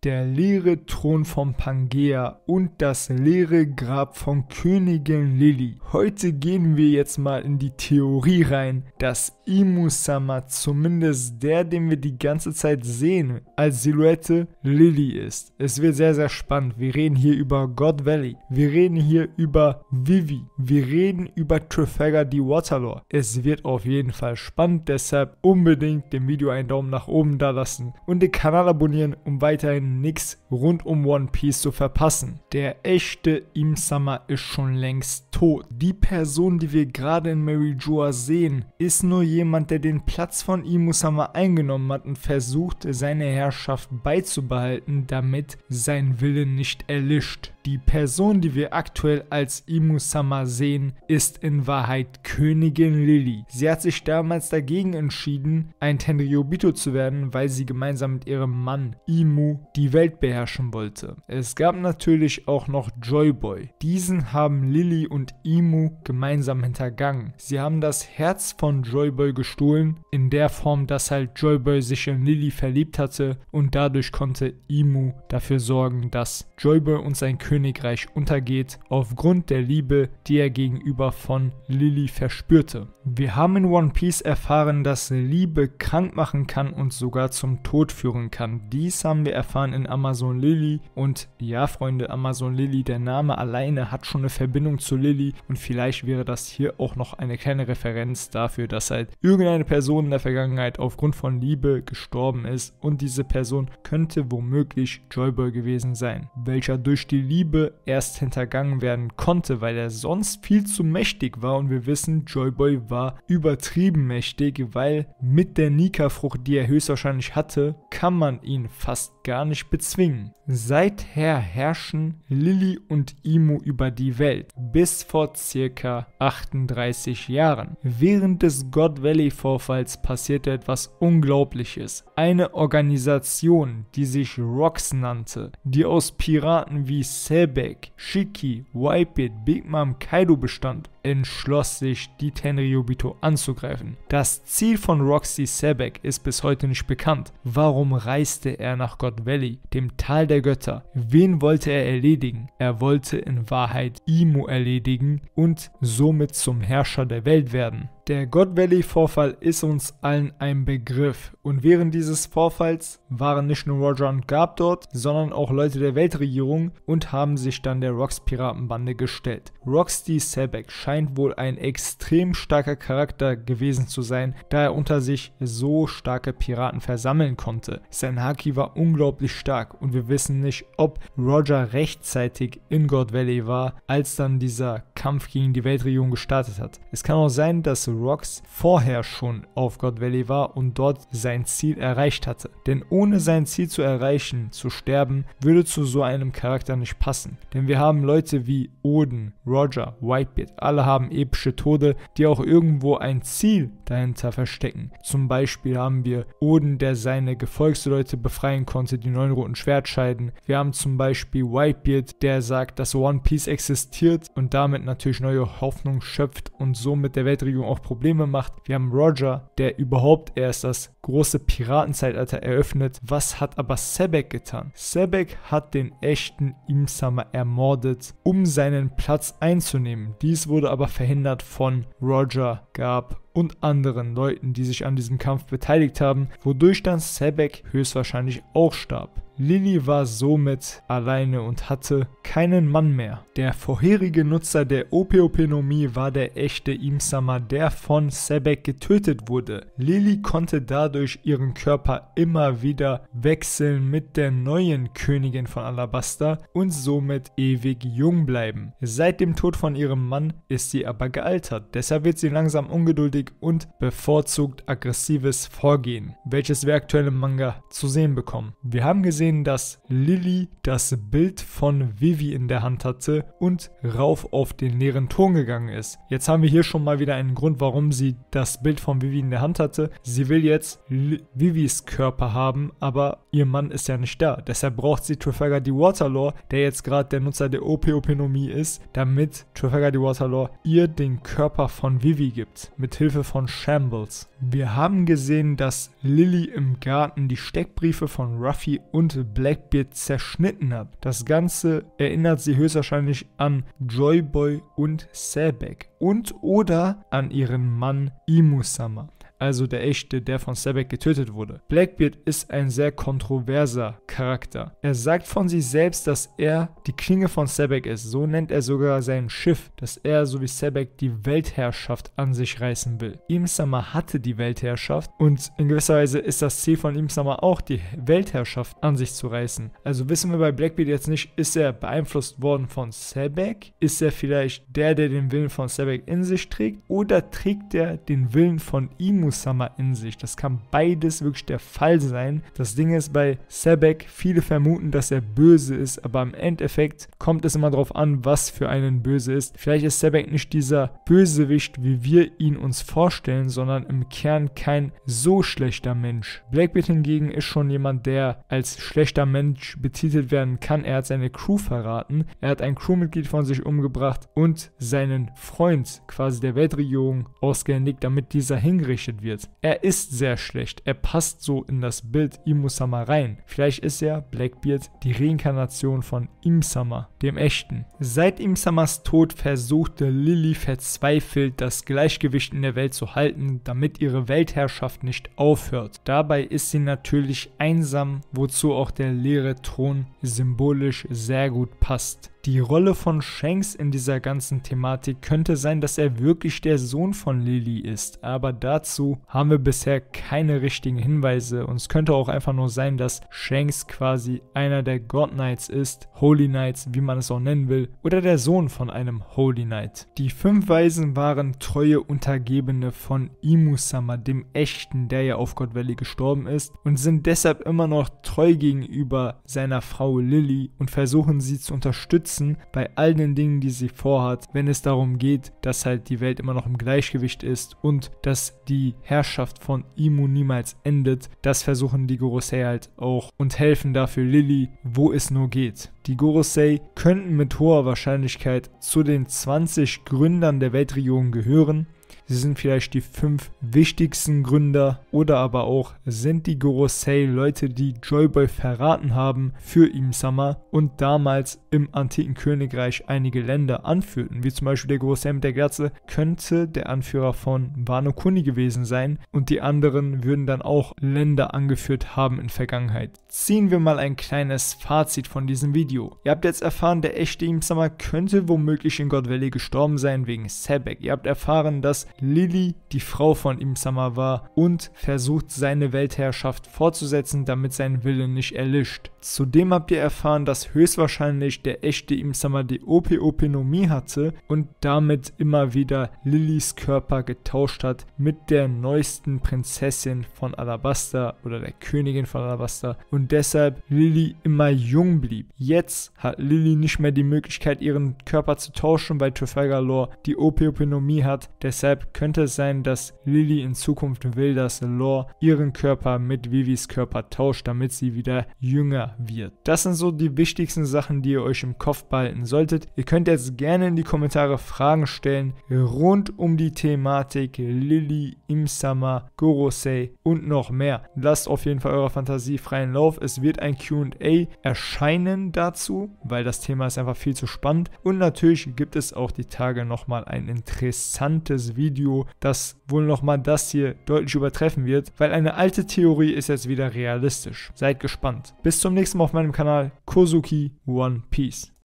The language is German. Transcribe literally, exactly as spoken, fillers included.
der leere Thron von Pangea und das leere Grab von Königin Lily. Heute gehen wir jetzt mal in die Theorie rein, dass Imu-sama zumindest der, den wir die ganze Zeit sehen, als Silhouette Lily ist. Es wird sehr, sehr spannend. Wir reden hier über God Valley. Wir reden hier über Vivi. Wir reden über Trafalgar D. Waterloo. Es wird auf jeden Fall spannend, deshalb unbedingt dem Video einen Daumen nach oben da lassen und den Kanal abonnieren, um weiterhin nichts rund um One Piece zu verpassen. Der echte Im-sama ist schon längst tot. Die Person, die wir gerade in Marie-Joa sehen, ist nur jemand, der den Platz von Imu-sama eingenommen hat und versucht, seine Herrschaft beizubehalten, damit sein Wille nicht erlischt. Die Person, die wir aktuell als Imu-sama sehen, ist in Wahrheit Königin Lily. Sie hat sich damals dagegen entschieden, ein Tenryubito zu werden, weil sie gemeinsam mit ihrem Mann Imu die Welt beherrschen wollte. Es gab natürlich auch noch Joy Boy. Diesen haben Lily und Imu gemeinsam hintergangen. Sie haben das Herz von Joy Boy gestohlen, in der Form, dass halt Joy Boy sich in Lily verliebt hatte und dadurch konnte Imu dafür sorgen, dass Joy Boy und sein Königreich untergeht, aufgrund der Liebe, die er gegenüber von Lily verspürte. Wir haben in One Piece erfahren, dass Liebe krank machen kann und sogar zum Tod führen kann. Dies haben wir erfahren in Amazon Lily und ja, Freunde, Amazon Lily, der Name alleine hat schon eine Verbindung zu Lily und vielleicht wäre das hier auch noch eine kleine Referenz dafür, dass halt irgendeine Person in der Vergangenheit aufgrund von Liebe gestorben ist und diese Person könnte womöglich Joy Boy gewesen sein, welcher durch die Liebe erst hintergangen werden konnte, weil er sonst viel zu mächtig war und wir wissen, Joy Boy war übertrieben mächtig, weil mit der Nika-Frucht, die er höchstwahrscheinlich hatte, kann man ihn fast gar nicht bezwingen. Seither herrschen Lily und Imu über die Welt, bis vor circa achtunddreißig Jahren. Während des God Valley Vorfalls passierte etwas Unglaubliches. Eine Organisation, die sich Rocks nannte, die aus Piraten wie Sebek, Shiki, Whitebeard, Big Mom, Kaido bestand, entschloss sich, die Tenryubito anzugreifen. Das Ziel von Roxy Sebek ist bis heute nicht bekannt. Warum reiste er nach God Valley, dem Tal der Götter? Wen wollte er erledigen? Er wollte in Wahrheit Imu erledigen und somit zum Herrscher der Welt werden. Der God Valley Vorfall ist uns allen ein Begriff und während dieses Vorfalls waren nicht nur Roger und Garp dort, sondern auch Leute der Weltregierung und haben sich dann der Rocks Piratenbande gestellt. Roxy Sebek scheint wohl ein extrem starker Charakter gewesen zu sein, da er unter sich so starke Piraten versammeln konnte. Sein Haki war unglaublich stark und wir wissen nicht, ob Roger rechtzeitig in God Valley war, als dann dieser Kampf gegen die Weltregierung gestartet hat. Es kann auch sein, dass Rocks vorher schon auf God Valley war und dort sein Ziel erreicht hatte. Denn ohne sein Ziel zu erreichen, zu sterben, würde zu so einem Charakter nicht passen. Denn wir haben Leute wie Oden, Roger, Whitebeard, alle haben epische Tode, die auch irgendwo ein Ziel dahinter verstecken. Zum Beispiel haben wir Oden, der seine Gefolgsleute befreien konnte, die neun roten Schwertscheiden. Wir haben zum Beispiel Whitebeard, der sagt, dass One Piece existiert und damit natürlich neue Hoffnung schöpft und somit der Weltregierung auch Probleme macht. Wir haben Roger, der überhaupt erst das große Piratenzeitalter eröffnet. Was hat aber Sebek getan? Sebek hat den echten Im-sama ermordet, um seinen Platz einzunehmen. Dies wurde aber verhindert von Roger, Garp und anderen Leuten, die sich an diesem Kampf beteiligt haben, wodurch dann Sebek höchstwahrscheinlich auch starb. Lily war somit alleine und hatte keinen Mann mehr. Der vorherige Nutzer der Ope-Ope-Nomie war der echte Im-sama, der von Sebek getötet wurde. Lily konnte dadurch ihren Körper immer wieder wechseln mit der neuen Königin von Alabasta und somit ewig jung bleiben. Seit dem Tod von ihrem Mann ist sie aber gealtert, deshalb wird sie langsam ungeduldig und bevorzugt aggressives Vorgehen, welches wir aktuell im Manga zu sehen bekommen. Wir haben gesehen, dass Lily das Bild von Vivi in der Hand hatte und rauf auf den leeren Thron gegangen ist. Jetzt haben wir hier schon mal wieder einen Grund, warum sie das Bild von Vivi in der Hand hatte. Sie will jetzt L Vivis Körper haben, aber ihr Mann ist ja nicht da. Deshalb braucht sie Trafalgar D. Waterlaw, der jetzt gerade der Nutzer der O P O P Nomie ist, damit Trafalgar D. Waterlaw ihr den Körper von Vivi gibt, mit Hilfe von Shambles. Wir haben gesehen, dass Lily im Garten die Steckbriefe von Ruffy und Blackbeard zerschnitten hat. Das Ganze erinnert sie höchstwahrscheinlich an Joyboy und Sabek und oder an ihren Mann Imu-sama. Also der echte, der von Sabek getötet wurde. Blackbeard ist ein sehr kontroverser Charakter. Er sagt von sich selbst, dass er die Klinge von Sabek ist. So nennt er sogar sein Schiff, dass er, so wie Sabek, die Weltherrschaft an sich reißen will. Im-sama hatte die Weltherrschaft und in gewisser Weise ist das Ziel von Im-sama auch, die Weltherrschaft an sich zu reißen. Also wissen wir bei Blackbeard jetzt nicht, ist er beeinflusst worden von Sabek? Ist er vielleicht der, der den Willen von Sabek in sich trägt? Oder trägt er den Willen von Imu Sama in sich? Das kann beides wirklich der Fall sein. Das Ding ist bei Sabek, viele vermuten, dass er böse ist, aber im Endeffekt kommt es immer darauf an, was für einen böse ist. Vielleicht ist Sabek nicht dieser Bösewicht, wie wir ihn uns vorstellen, sondern im Kern kein so schlechter Mensch. Blackbeard hingegen ist schon jemand, der als schlechter Mensch betitelt werden kann. Er hat seine Crew verraten, er hat ein Crewmitglied von sich umgebracht und seinen Freund quasi der Weltregierung ausgehändigt, damit dieser hingerichtet wird. Er ist sehr schlecht. Er passt so in das Bild Imu-sama rein. Vielleicht ist er, Blackbeard, die Reinkarnation von Im-sama, dem echten. Seit Im-samas Tod versuchte Lily verzweifelt, das Gleichgewicht in der Welt zu halten, damit ihre Weltherrschaft nicht aufhört. Dabei ist sie natürlich einsam, wozu auch der leere Thron symbolisch sehr gut passt. Die Rolle von Shanks in dieser ganzen Thematik könnte sein, dass er wirklich der Sohn von Lily ist, aber dazu haben wir bisher keine richtigen Hinweise und es könnte auch einfach nur sein, dass Shanks quasi einer der God Knights ist, Holy Knights, wie man es auch nennen will, oder der Sohn von einem Holy Knight. Die fünf Weisen waren treue Untergebene von Imu-sama, dem echten, der ja auf God Valley gestorben ist, und sind deshalb immer noch treu gegenüber seiner Frau Lily und versuchen sie zu unterstützen bei all den Dingen, die sie vorhat, wenn es darum geht, dass halt die Welt immer noch im Gleichgewicht ist und dass die Herrschaft von Imu niemals endet. Das versuchen die Gorosei halt auch und helfen dafür Lily, wo es nur geht. Die Gorosei könnten mit hoher Wahrscheinlichkeit zu den zwanzig Gründern der Weltregierung gehören. Sie sind vielleicht die fünf wichtigsten Gründer oder aber auch sind die Gorosei Leute, die Joyboy verraten haben für Im-sama und damals im antiken Königreich einige Länder anführten, wie zum Beispiel der Gorosei mit der Glatze könnte der Anführer von Wano Kuni gewesen sein und die anderen würden dann auch Länder angeführt haben in Vergangenheit. Ziehen wir mal ein kleines Fazit von diesem Video. Ihr habt jetzt erfahren, der echte Im-sama könnte womöglich in God Valley gestorben sein wegen Sabek. Ihr habt erfahren, dass Lily die Frau von Im-sama war und versucht seine Weltherrschaft fortzusetzen, damit sein Wille nicht erlischt. Zudem habt ihr erfahren, dass höchstwahrscheinlich der echte Im-sama die O P O P Nomie hatte und damit immer wieder Lillys Körper getauscht hat mit der neuesten Prinzessin von Alabasta oder der Königin von Alabasta und deshalb Lily immer jung blieb. Jetzt hat Lily nicht mehr die Möglichkeit, ihren Körper zu tauschen, weil Trafalgar Law die O P O P Nomie hat. Deshalb könnte es sein, dass Lily in Zukunft will, dass Law ihren Körper mit Vivis Körper tauscht, damit sie wieder jünger wird. Das sind so die wichtigsten Sachen, die ihr euch im Kopf behalten solltet. Ihr könnt jetzt gerne in die Kommentare Fragen stellen rund um die Thematik Lily, Im-sama, Gorosei und noch mehr. Lasst auf jeden Fall eurer Fantasie freien Lauf. Es wird ein Q und A erscheinen dazu, weil das Thema ist einfach viel zu spannend. Und natürlich gibt es auch die Tage nochmal ein interessantes Video, das wohl nochmal das hier deutlich übertreffen wird, weil eine alte Theorie ist jetzt wieder realistisch. Seid gespannt. Bis zum nächsten Mal auf meinem Kanal. Kozuki One Piece.